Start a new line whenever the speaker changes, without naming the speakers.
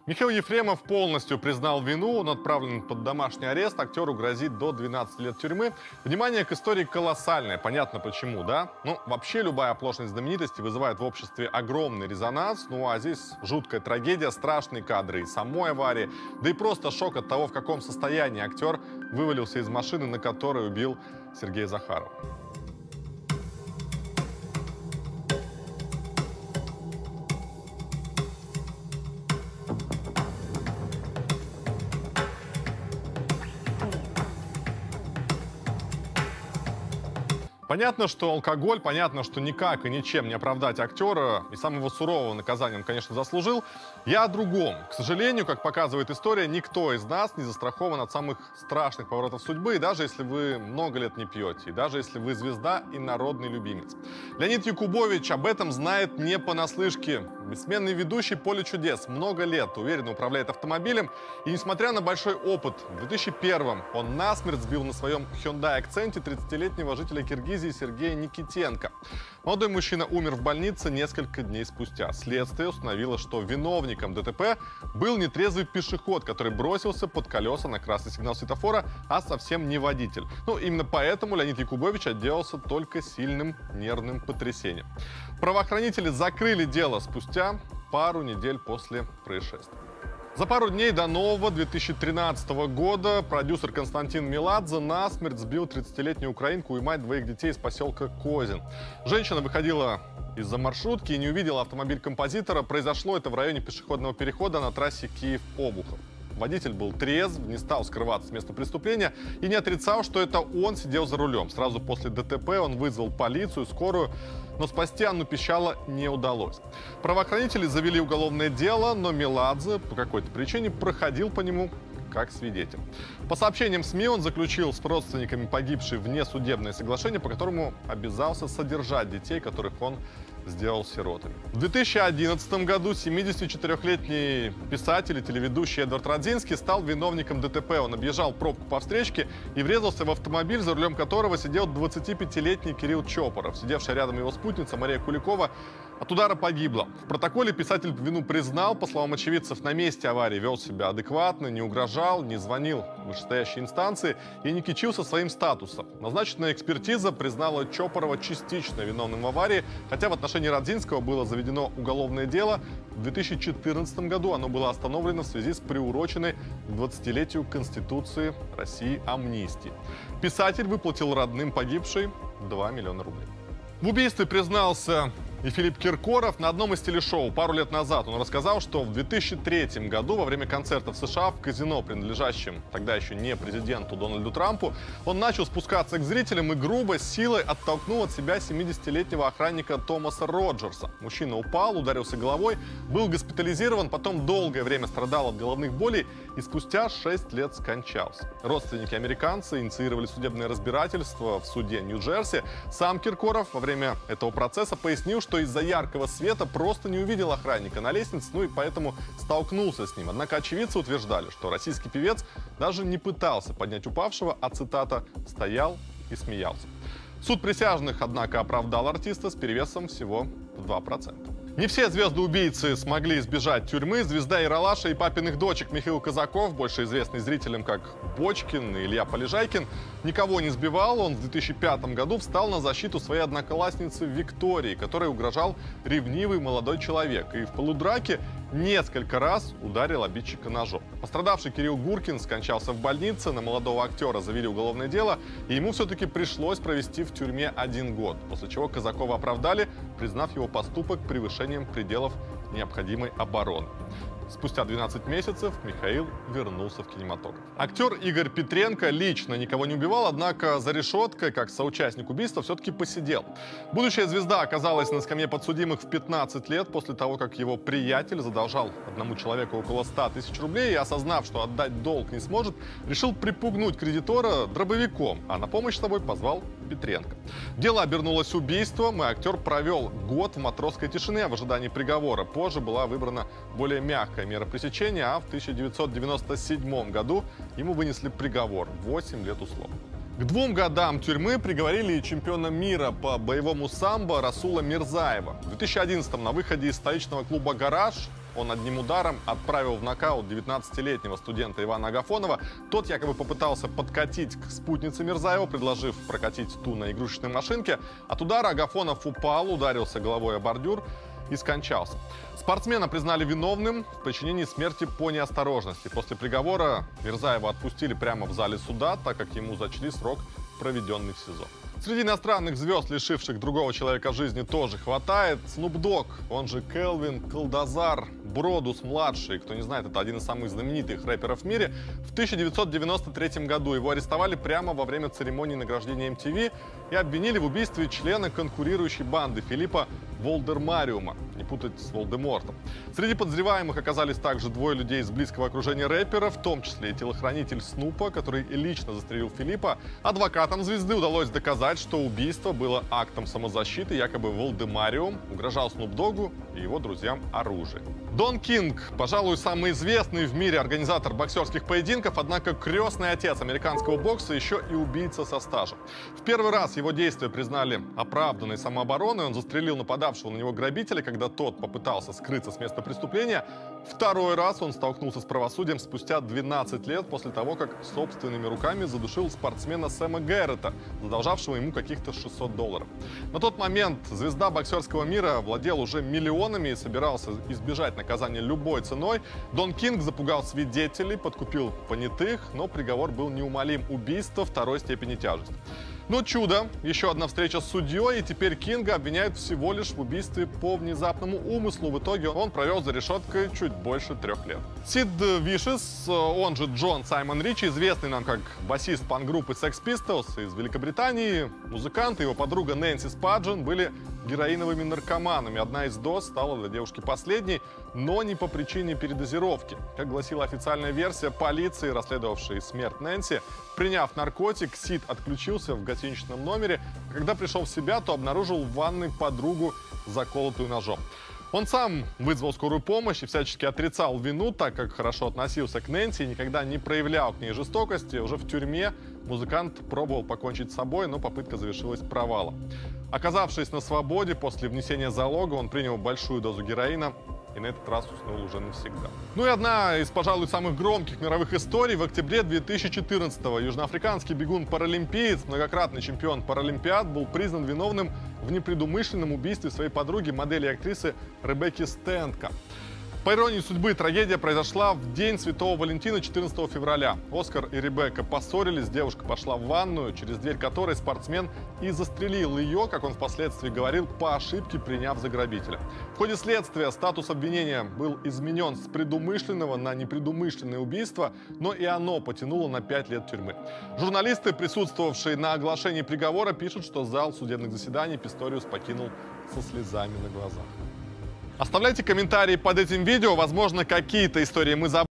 Михаил Ефремов полностью признал вину, он отправлен под домашний арест, актеру грозит до 12 лет тюрьмы. Внимание к истории колоссальное, понятно почему, да? Ну, вообще любая оплошность знаменитости вызывает в обществе огромный резонанс, ну а здесь жуткая трагедия, страшные кадры и самой аварии, да и просто шок от того, в каком состоянии актер вывалился из машины, на которой убил Сергея Захарова. Понятно, что алкоголь, понятно, что никак и ничем не оправдать актера, и самого сурового наказания он, конечно, заслужил. Я о другом. К сожалению, как показывает история, никто из нас не застрахован от самых страшных поворотов судьбы, и даже если вы много лет не пьете, и даже если вы звезда и народный любимец. Леонид Якубович об этом знает не понаслышке. Бессменный ведущий «Поле чудес» много лет уверенно управляет автомобилем, и несмотря на большой опыт, в 2001-м он насмерть сбил на своем Hyundai Акценте 30-летнего жителя Киргизии Сергея Никитенко. Молодой мужчина умер в больнице несколько дней спустя. Следствие установило, что виновником ДТП был нетрезвый пешеход, который бросился под колеса на красный сигнал светофора, а совсем не водитель. Ну, именно поэтому Леонид Якубович отделался только сильным нервным потрясением. Правоохранители закрыли дело спустя пару недель после происшествия. За пару дней до нового 2013 года продюсер Константин Меладзе насмерть сбил 30-летнюю украинку и мать двоих детей из поселка Козин. Женщина выходила из-за маршрутки и не увидела автомобиль композитора. Произошло это в районе пешеходного перехода на трассе Киев-Обухов. Водитель был трезв, не стал скрываться с места преступления и не отрицал, что это он сидел за рулем. Сразу после ДТП он вызвал полицию, скорую, но спасти Анну Пищало не удалось. Правоохранители завели уголовное дело, но Меладзе по какой-то причине проходил по нему как свидетель. По сообщениям СМИ он заключил с родственниками погибшей внесудебное соглашение, по которому обязался содержать детей, которых он сделал сиротами. В 2011 году 74-летний писатель и телеведущий Эдвард Радзинский стал виновником ДТП. Он объезжал пробку по встречке и врезался в автомобиль, за рулем которого сидел 25-летний Кирилл Чопоров. Сидевшая рядом его спутница Мария Куликова от удара погибла. В протоколе писатель вину признал. По словам очевидцев, на месте аварии вел себя адекватно, не угрожал, не звонил в вышестоящие инстанции и не кичился своим статусом. Назначенная экспертиза признала Чопорова частично виновным в аварии, хотя в отношении Радзинского было заведено уголовное дело. В 2014 году оно было остановлено в связи с приуроченной к 20-летию Конституции России амнистии. Писатель выплатил родным погибшей 2 миллиона рублей. В убийстве признался и Филипп Киркоров. На одном из телешоу пару лет назад он рассказал, что в 2003 году во время концерта в США в казино, принадлежащем тогда еще не президенту Дональду Трампу, он начал спускаться к зрителям и грубо силой оттолкнул от себя 70-летнего охранника Томаса Роджерса. Мужчина упал, ударился головой, был госпитализирован, потом долгое время страдал от головных болей и спустя 6 лет скончался. Родственники американца инициировали судебное разбирательство в суде Нью-Джерси. Сам Киркоров во время этого процесса пояснил, что из-за яркого света просто не увидел охранника на лестнице, ну и поэтому столкнулся с ним. Однако очевидцы утверждали, что российский певец даже не пытался поднять упавшего, а, цитата, «стоял и смеялся». Суд присяжных, однако, оправдал артиста с перевесом всего в 2%. Не все звезды-убийцы смогли избежать тюрьмы. Звезда Ералаша и папиных дочек Михаил Казаков, больше известный зрителям как Бочкин и Илья Полежайкин, никого не сбивал. Он в 2005 году встал на защиту своей одноклассницы Виктории, которой угрожал ревнивый молодой человек. И в полудраке несколько раз ударил обидчика ножом. Пострадавший Кирилл Гуркин скончался в больнице. На молодого актера завели уголовное дело, и ему все-таки пришлось провести в тюрьме 1 год, после чего Казакова оправдали, признав его поступок превышением пределов необходимой обороны. Спустя 12 месяцев Михаил вернулся в кинематограф. Актер Игорь Петренко лично никого не убивал, однако за решеткой, как соучастник убийства, все-таки посидел. Будущая звезда оказалась на скамье подсудимых в 15 лет после того, как его приятель задолжал одному человеку около 100 тысяч рублей и, осознав, что отдать долг не сможет, решил припугнуть кредитора дробовиком, а на помощь с собой позвал Петренко. Дело обернулось убийством, и актер провел год в матросской тишине в ожидании приговора. Позже была выбрана более мягкая мера пресечения, а в 1997 году ему вынесли приговор – 8 лет условно. К 2 годам тюрьмы приговорили и чемпиона мира по боевому самбо Расула Мирзаева. В 2011-м на выходе из столичного клуба «Гараж» он одним ударом отправил в нокаут 19-летнего студента Ивана Агафонова. Тот якобы попытался подкатить к спутнице Мирзаева, предложив прокатить ту на игрушечной машинке. От удара Агафонов упал, ударился головой о бордюр и скончался. Спортсмена признали виновным в причинении смерти по неосторожности. После приговора Мирзаева отпустили прямо в зале суда, так как ему зачли срок, проведенный в СИЗО. Среди иностранных звезд, лишивших другого человека жизни, тоже хватает. Снуп Дог, он же Келвин Калдазар Бродус-младший, кто не знает, это один из самых знаменитых рэперов в мире. В 1993 году его арестовали прямо во время церемонии награждения MTV и обвинили в убийстве члена конкурирующей банды Филиппа Волдемариума, не путать с Волдемортом. Среди подозреваемых оказались также двое людей из близкого окружения рэпера, в том числе и телохранитель Снупа, который лично застрелил Филиппа. Адвокатам звезды удалось доказать, что убийство было актом самозащиты. Якобы Волдемариум угрожал Снуп Догу и его друзьям оружием. Дон Кинг, пожалуй, самый известный в мире организатор боксерских поединков, однако крестный отец американского бокса, еще и убийца со стажем. В первый раз его действия признали оправданной самообороной. Он застрелил нападавшего на него грабителя, когда тот попытался скрыться с места преступления. Второй раз он столкнулся с правосудием спустя 12 лет после того, как собственными руками задушил спортсмена Сэма Гэррета, задолжавшего ему каких-то $600. На тот момент звезда боксерского мира владел уже миллионами и собирался избежать наказания любой ценой. Дон Кинг запугал свидетелей, подкупил понятых, но приговор был неумолим: убийство второй степени тяжести. Но чудо, еще одна встреча с судьей, и теперь Кинга обвиняют всего лишь в убийстве по внезапному умыслу. В итоге он провел за решеткой чуть больше 3 лет. Сид Вишес, он же Джон Саймон Ричи, известный нам как басист панк-группы Sex Pistols из Великобритании, музыкант и его подруга Нэнси Спаджен были героиновыми наркоманами. Одна из доз стала для девушки последней, но не по причине передозировки. Как гласила официальная версия полиции, расследовавшей смерть Нэнси, приняв наркотик, Сид отключился в гостиничном номере. Когда пришел в себя, то обнаружил в ванной подругу, заколотую ножом. Он сам вызвал скорую помощь и всячески отрицал вину, так как хорошо относился к Нэнси и никогда не проявлял к ней жестокости. Уже в тюрьме музыкант пробовал покончить с собой, но попытка завершилась провалом. Оказавшись на свободе, после внесения залога он принял большую дозу героина и на этот раз уснул уже навсегда. Ну и одна из, пожалуй, самых громких мировых историй. В октябре 2014-го южноафриканский бегун-паралимпиец, многократный чемпион Паралимпиад, был признан виновным в непредумышленном убийстве своей подруги, модели и актрисы Ребекки Стэнка. По иронии судьбы, трагедия произошла в день Святого Валентина, 14 февраля. Оскар и Ребекка поссорились, девушка пошла в ванную, через дверь которой спортсмен и застрелил ее, как он впоследствии говорил, по ошибке приняв за грабителя. В ходе следствия статус обвинения был изменен с предумышленного на непредумышленное убийство, но и оно потянуло на 5 лет тюрьмы. Журналисты, присутствовавшие на оглашении приговора, пишут, что зал судебных заседаний Писториус покинул со слезами на глазах. Оставляйте комментарии под этим видео, возможно, какие-то истории мы забыли.